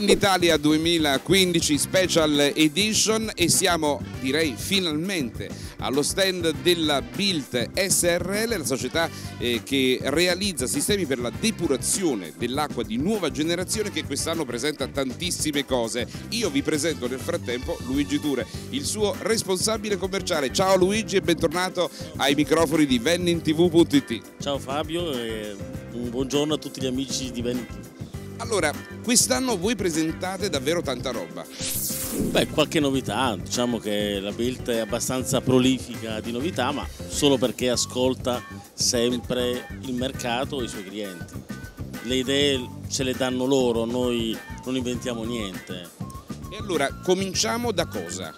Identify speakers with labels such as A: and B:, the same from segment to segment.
A: Venditalia 2015 Special Edition e siamo, direi, finalmente allo stand della Bilt SRL, la società che realizza sistemi per la depurazione dell'acqua di nuova generazione, che quest'anno presenta tantissime cose. Io vi presento nel frattempo Luigi Ture, il suo responsabile commerciale. Ciao Luigi e bentornato ai microfoni di VenninTV.it.
B: Ciao Fabio e un buongiorno a tutti gli amici di Vennin TV.
A: Allora, quest'anno voi presentate davvero tanta roba.
B: Beh, qualche novità, diciamo che la Bilt è abbastanza prolifica di novità, ma solo perché ascolta sempre il mercato e i suoi clienti. Le idee ce le danno loro, noi non inventiamo niente.
A: E allora, cominciamo da cosa?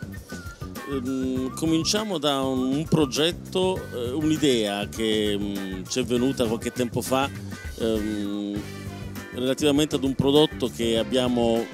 B: Cominciamo da un progetto, un'idea che ci è venuta qualche tempo fa relativamente ad un prodotto che abbiamo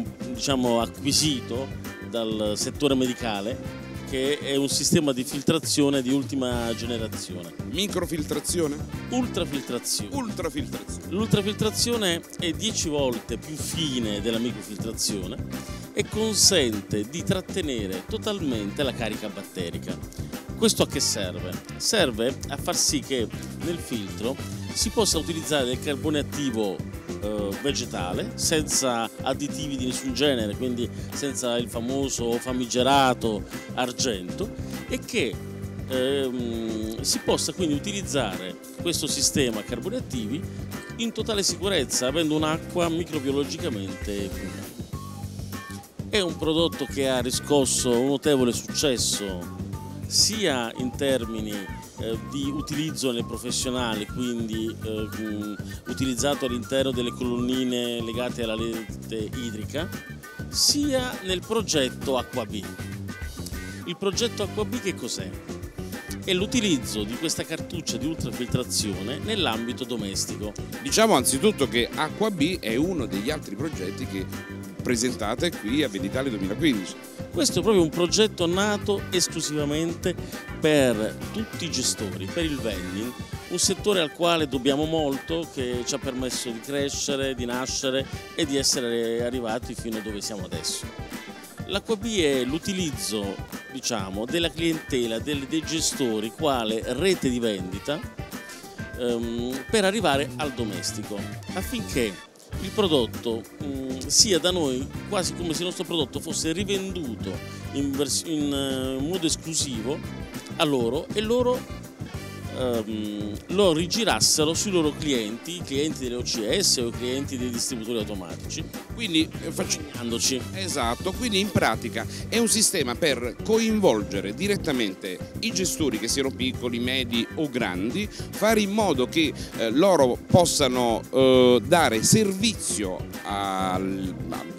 B: acquisito dal settore medicale, che è un sistema di filtrazione di ultima generazione.
A: Microfiltrazione?
B: Ultrafiltrazione.
A: Ultrafiltrazione.
B: L'ultrafiltrazione è 10 volte più fine della microfiltrazione e consente di trattenere totalmente la carica batterica. Questo a che serve? Serve a far sì che nel filtro si possa utilizzare del carbone attivo vegetale, senza additivi di nessun genere, quindi senza il famoso famigerato argento, e che si possa quindi utilizzare questo sistema a carboni attivi in totale sicurezza, avendo un'acqua microbiologicamente pura. È un prodotto che ha riscosso un notevole successo sia in termini di utilizzo nelle professionali, quindi utilizzato all'interno delle colonnine legate alla rete idrica, sia nel progetto Acqua-B. Il progetto Acqua-B che cos'è? È l'utilizzo di questa cartuccia di ultrafiltrazione nell'ambito domestico.
A: Diciamo anzitutto che Acqua-B è uno degli altri progetti che presentate qui a Venditalia 2015.
B: Questo è proprio un progetto nato esclusivamente per tutti i gestori, per il vending, un settore al quale dobbiamo molto, che ci ha permesso di crescere, di nascere e di essere arrivati fino a dove siamo adesso. L'Acqua-B è l'utilizzo, diciamo, della clientela, dei gestori quale rete di vendita per arrivare al domestico, affinché il prodotto sia da noi quasi come se il nostro prodotto fosse rivenduto in modo esclusivo a loro, e loro lo rigirassero sui loro clienti, i clienti delle OCS o i clienti dei distributori automatici.
A: Quindi esatto, quindi in pratica è un sistema per coinvolgere direttamente i gestori, che siano piccoli, medi o grandi, fare in modo che loro possano dare servizio al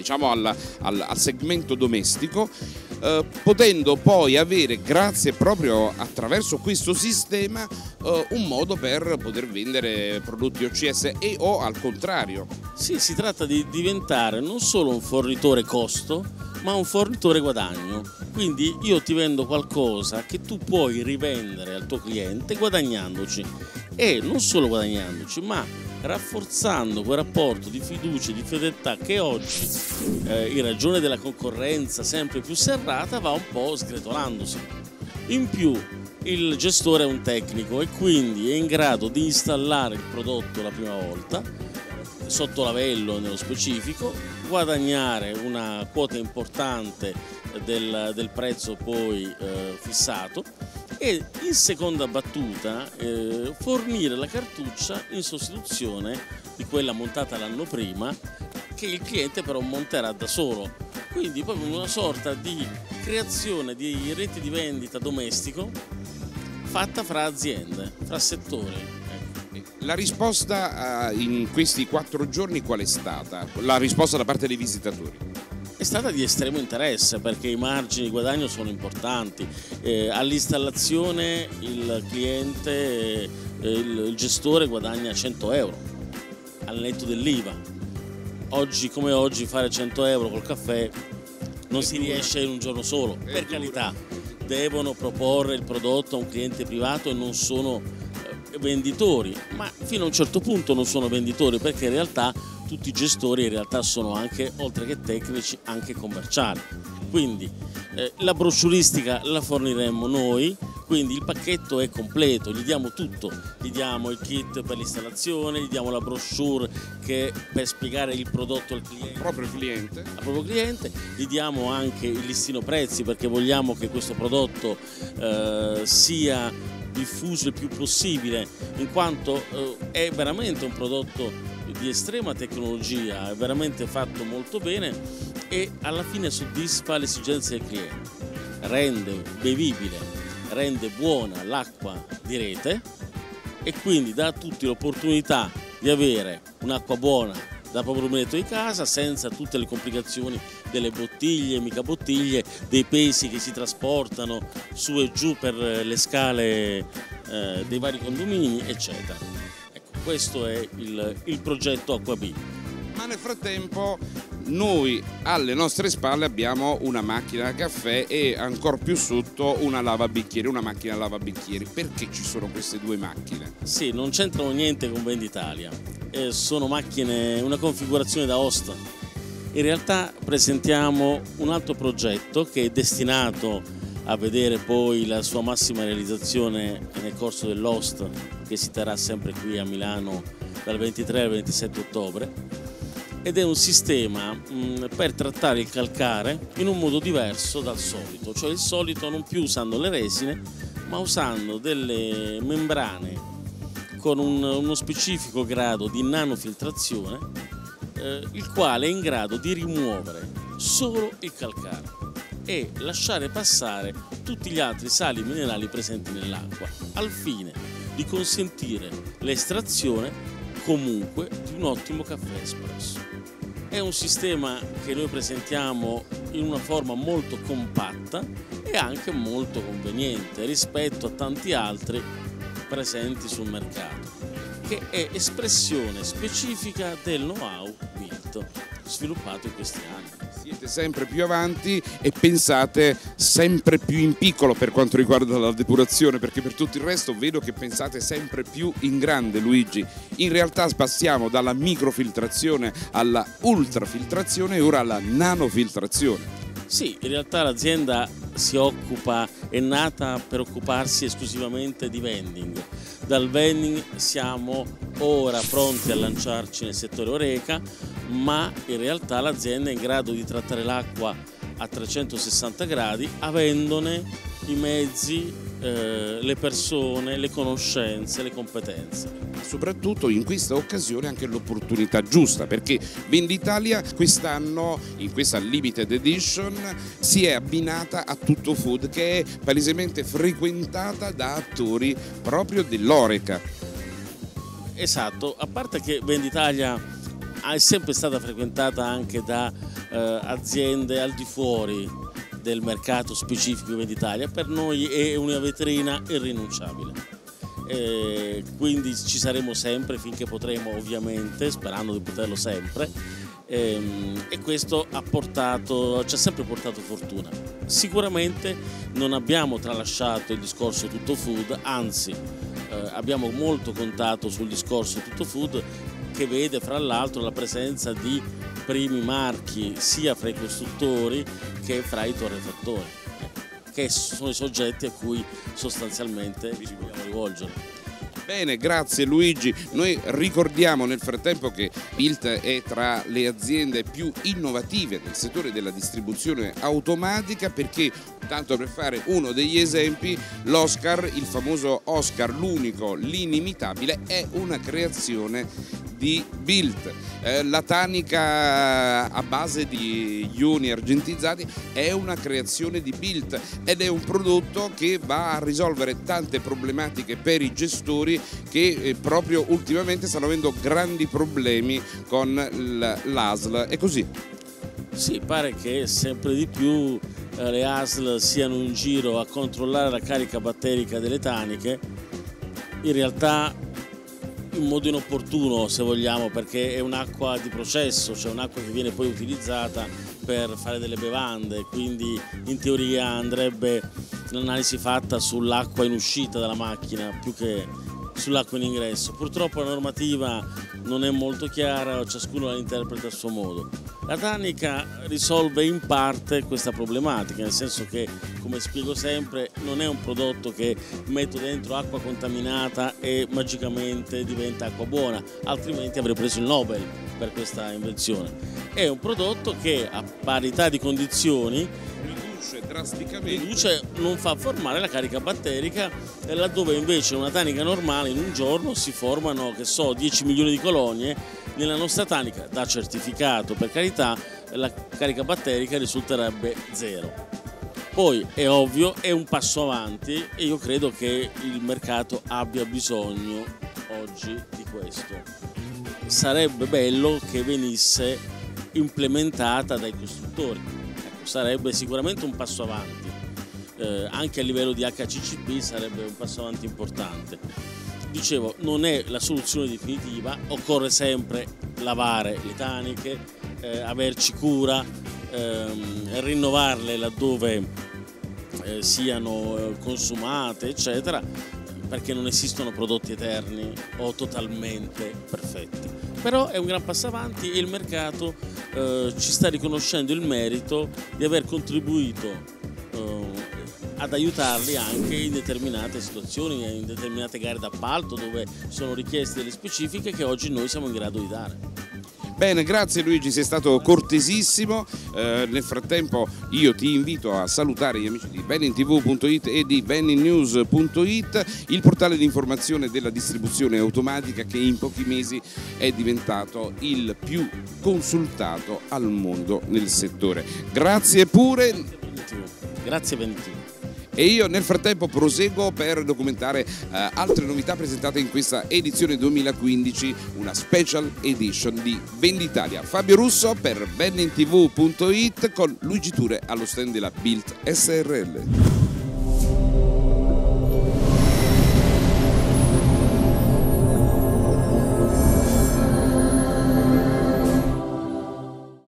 A: segmento domestico, potendo poi avere, grazie proprio attraverso questo sistema, un modo per poter vendere prodotti OCS o al contrario.
B: Sì, si tratta di diventare non solo un fornitore costo, ma un fornitore guadagno. Quindi io ti vendo qualcosa che tu puoi rivendere al tuo cliente guadagnandoci, e non solo guadagnandoci, ma rafforzando quel rapporto di fiducia e di fedeltà che oggi, in ragione della concorrenza sempre più serrata, va un po' sgretolandosi. In più il gestore è un tecnico e quindi è in grado di installare il prodotto la prima volta, sotto lavello nello specifico, guadagnare una quota importante del prezzo poi fissato, e in seconda battuta fornire la cartuccia in sostituzione di quella montata l'anno prima, che il cliente però monterà da solo. Quindi proprio una sorta di creazione di reti di vendita domestico fatta fra aziende, fra settori.
A: La risposta in questi 4 giorni qual è stata? La risposta da parte dei visitatori?
B: È stata di estremo interesse, perché i margini di guadagno sono importanti. All'installazione il cliente, il gestore guadagna 100 euro al netto dell'IVA. Oggi come oggi fare 100 euro col caffè non si riesce in un giorno solo, per carità. Devono proporre il prodotto a un cliente privato e non sono venditori, ma fino a un certo punto non sono venditori, perché in realtà tutti i gestori in realtà sono anche, oltre che tecnici, anche commerciali. Quindi la brochuristica la forniremo noi, quindi il pacchetto è completo, gli diamo tutto, gli diamo il kit per l'installazione, gli diamo la brochure per spiegare il prodotto al cliente, al proprio cliente, gli diamo anche il listino prezzi, perché vogliamo che questo prodotto sia diffuso il più possibile, in quanto è veramente un prodotto di estrema tecnologia, è veramente fatto molto bene e alla fine soddisfa le esigenze del cliente, rende bevibile, rende buona l'acqua di rete e quindi dà a tutti l'opportunità di avere un'acqua buona da proprio rubinetto di casa, senza tutte le complicazioni delle bottiglie, mica bottiglie, dei pesi che si trasportano su e giù per le scale dei vari condomini, eccetera. Ecco, questo è il progetto Acquabee.
A: Ma nel frattempo noi alle nostre spalle abbiamo una macchina da caffè e ancora più sotto una lavabicchieri, una macchina lavabicchieri. Perché ci sono queste due macchine?
B: Sì, non c'entrano niente con Venditalia, sono macchine, una configurazione da host. In realtà presentiamo un altro progetto che è destinato a vedere poi la sua massima realizzazione nel corso dell'host, che si terrà sempre qui a Milano dal 23 al 27 ottobre. Ed è un sistema per trattare il calcare in un modo diverso dal solito, cioè il solito non più usando le resine, ma usando delle membrane con uno specifico grado di nanofiltrazione, il quale è in grado di rimuovere solo il calcare e lasciare passare tutti gli altri sali minerali presenti nell'acqua, al fine di consentire l'estrazione comunque di un ottimo caffè espresso. È un sistema che noi presentiamo in una forma molto compatta e anche molto conveniente rispetto a tanti altri presenti sul mercato, che è espressione specifica del know-how Bilt sviluppato in questi anni.
A: Siete sempre più avanti e pensate sempre più in piccolo per quanto riguarda la depurazione, perché per tutto il resto vedo che pensate sempre più in grande, Luigi. In realtà passiamo dalla microfiltrazione alla ultrafiltrazione e ora alla nanofiltrazione.
B: Sì, in realtà l'azienda è nata per occuparsi esclusivamente di vending. Dal vending siamo ora pronti a lanciarci nel settore Oreca, ma in realtà l'azienda è in grado di trattare l'acqua a 360 gradi avendone i mezzi, le persone, le conoscenze, le competenze.
A: Soprattutto in questa occasione anche l'opportunità giusta, perché Venditalia quest'anno in questa limited edition si è abbinata a Tutto Food, che è palesemente frequentata da attori proprio dell'Oreca.
B: Esatto, a parte che Venditalia è sempre stata frequentata anche da aziende al di fuori del mercato specifico di Venditalia, per noi è una vetrina irrinunciabile. Quindi ci saremo sempre finché potremo, ovviamente, sperando di poterlo sempre, e questo ci ha sempre portato fortuna. Sicuramente non abbiamo tralasciato il discorso Tutto Food, anzi abbiamo molto contato sul discorso Tutto Food, che vede fra l'altro la presenza di primi marchi sia fra i costruttori che fra i torrefattori, che sono i soggetti a cui sostanzialmente ci vogliamo rivolgere.
A: Bene, grazie Luigi. Noi ricordiamo nel frattempo che Bilt è tra le aziende più innovative nel settore della distribuzione automatica, perché, tanto per fare uno degli esempi, l'Oscar, il famoso Oscar, l'unico, l'inimitabile, è una creazione di Bilt. La tanica a base di ioni argentizzati è una creazione di Bilt ed è un prodotto che va a risolvere tante problematiche per i gestori che proprio ultimamente stanno avendo grandi problemi con l'ASL. È così?
B: Sì, pare che sempre di più le ASL siano in giro a controllare la carica batterica delle taniche, in realtà in modo inopportuno, se vogliamo, perché è un'acqua di processo, cioè un'acqua che viene poi utilizzata per fare delle bevande, quindi in teoria andrebbe l'analisi fatta sull'acqua in uscita dalla macchina più che sull'acqua in ingresso. Purtroppo la normativa non è molto chiara, ciascuno la interpreta a suo modo. La tanica risolve in parte questa problematica, nel senso che, come spiego sempre, non è un prodotto che metto dentro acqua contaminata e magicamente diventa acqua buona, altrimenti avrei preso il Nobel per questa invenzione. È un prodotto che a parità di condizioni drasticamente non fa formare la carica batterica, laddove invece una tanica normale in un giorno si formano, che so, 10 milioni di colonie. Nella nostra tanica, da certificato per carità, la carica batterica risulterebbe 0. Poi è ovvio, è un passo avanti e io credo che il mercato abbia bisogno oggi di questo. Sarebbe bello che venisse implementata dai costruttori. Sarebbe sicuramente un passo avanti, anche a livello di HACCP sarebbe un passo avanti importante. Dicevo, non è la soluzione definitiva, occorre sempre lavare le taniche, averci cura, rinnovarle laddove siano consumate, eccetera, perché non esistono prodotti eterni o totalmente perfetti. Però è un gran passo avanti e il mercato ci sta riconoscendo il merito di aver contribuito ad aiutarli anche in determinate situazioni, in determinate gare d'appalto dove sono richieste delle specifiche che oggi noi siamo in grado di dare.
A: Bene, grazie Luigi, sei stato cortesissimo. Nel frattempo io ti invito a salutare gli amici di VeninTV.it e di VeninNews.it, il portale di informazione della distribuzione automatica che in pochi mesi è diventato il più consultato al mondo nel settore. Grazie pure.
B: Grazie VeninTV.
A: E io nel frattempo proseguo per documentare altre novità presentate in questa edizione 2015, una special edition di Venditalia. Fabio Russo per VeninTV.it con Luigi Ture allo stand della Bilt SRL.